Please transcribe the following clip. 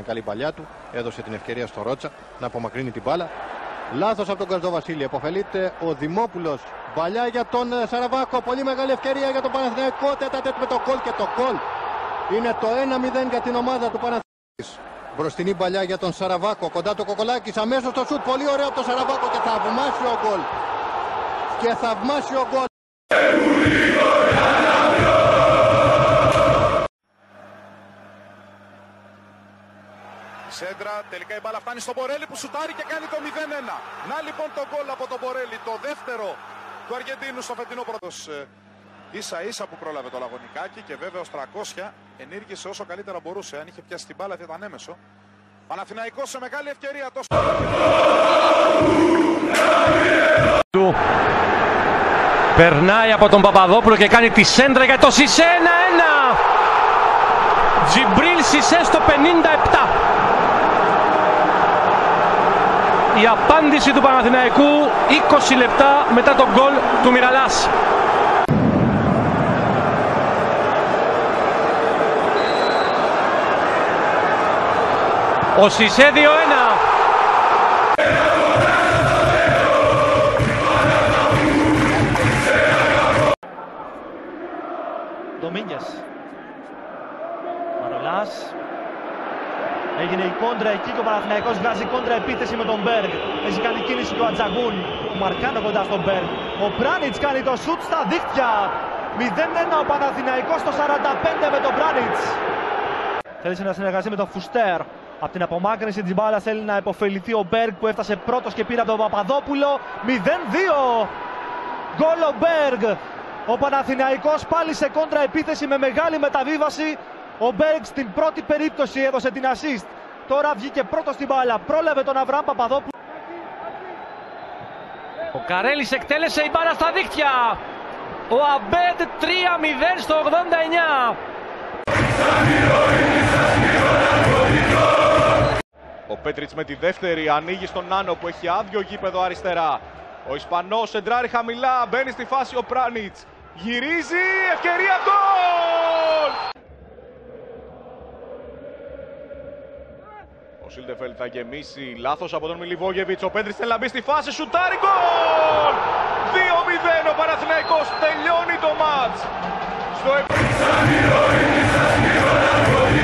ήταν καλή παλιά του. Έδωσε την ευκαιρία στο Ρότσα να απομακρύνει την μπάλα. Λάθος από τον Καρδοβασίλη. Εποφελείται ο Δημόπουλος. Παλιά για τον Σαραβάκο. Πολύ μεγάλη ευκαιρία για τον Παναθηναϊκό. Τέτα-τέτ με το γκολ και το γκολ. Είναι το 1-0 για την ομάδα του Παναθηναϊκού. Μπροστινή παλιά για τον Σαραβάκο. Κοντά το Κοκολάκης. Αμέσως το σουτ. Πολύ ωραίο από τον Σαραβάκο και θαυμάσιο γκολ. Και θαυμάσιο γκολ. Σέντρα, τελικά η μπάλα φτάνει στον Μπορέλη που σουτάρει και κάνει το 0-1. Να λοιπόν το γκολ από τον Μπορέλη, το δεύτερο του Αργεντίνου στο φετινό πρώτος. Ίσα ίσα που πρόλαβε το Λαγωνικάκι και βέβαια ο Στρακόσια ενήργησε όσο καλύτερα μπορούσε. Αν είχε πιάσει την μπάλα θα ήταν έμεσο. Παναθηναϊκός σε μεγάλη ευκαιρία τόσο. Περνάει από τον Παπαδόπουλο και κάνει τη σέντρα για το Σισέ 1-1. Τζιμπρίλ Σισέ στο 57. Η απάντηση του Παναθηναϊκού 20 λεπτά μετά τον γκολ του Μιραλάς. Ο Σισέ 2-1. Ντομίνγκες. Μανολάς. Έγινε η κόντρα εκεί και ο Παναθηναϊκός βγάζει κόντρα επίθεση με τον Μπέργκ. Έχει κάνει κίνηση και ο Ατζαγούν που μαρκάνε κοντά στον Μπέργκ. Ο Μπράνιτς κάνει το σουτ στα δίχτυα. 0-1 ο Παναθηναϊκός στο 45 με τον Μπράνιτς. Θέλησε να συνεργαστεί με τον Φουστέρ. Από την απομάκρυνση της μπάλας θέλει να υποφεληθεί ο Μπέργκ που έφτασε πρώτος και πήρε από τον Παπαδόπουλο. 0-2. Γκολ ο Μπέργκ. Ο Παναθηναϊκός πάλι σε κόντρα επίθεση με μεγάλη μεταβίβαση. Ο Μπέργκ στην πρώτη περίπτωση έδωσε την assist. Τώρα βγήκε πρώτος στην μπάλα. Πρόλαβε τον Αβραάμ Παπαδόπουλο. Ο Καρέλης εκτέλεσε η μπάλα στα δίχτυα. Ο Αμπέντ 3-0 στο 89. Ο Πέτριτς με τη δεύτερη ανοίγει στον Νάνο που έχει άδειο γήπεδο αριστερά. Ο Ισπανός σεντράρει χαμηλά, μπαίνει στη φάση ο Πράνιτς. Γυρίζει, ευκαιρία, γκολ! Ο Σίλτεφελτ θα γεμίσει, λάθος από τον Μιλιβόγεβιτς. Ο Πέτριτς θέλει να μπει στη φάση, σουτάρει, γκολ! 2-0 ο Παναθηναϊκός, τελειώνει το μάτς. Στο